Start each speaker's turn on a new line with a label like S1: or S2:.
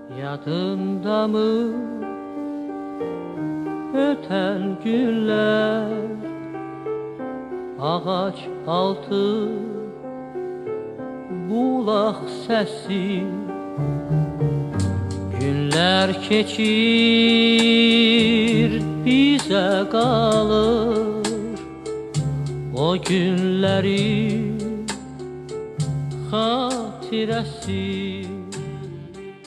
S1: Yadında mı öten günler, ağaç altı bulaq səsi? Günlər keçir, bizə qalır o günlərin xatirəsi.